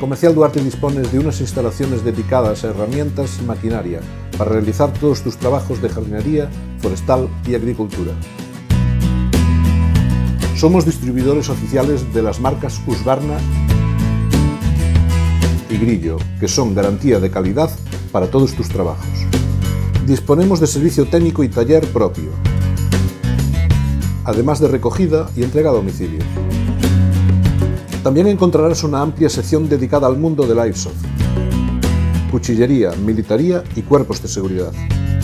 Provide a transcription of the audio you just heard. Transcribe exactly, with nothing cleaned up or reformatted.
Comercial Duarte dispones de unas instalaciones dedicadas a herramientas y maquinaria para realizar todos tus trabajos de jardinería, forestal y agricultura. Somos distribuidores oficiales de las marcas Husqvarna y Grillo, que son garantía de calidad para todos tus trabajos. Disponemos de servicio técnico y taller propio, además de recogida y entrega a domicilio. También encontrarás una amplia sección dedicada al mundo del airsoft, cuchillería, militaría y cuerpos de seguridad.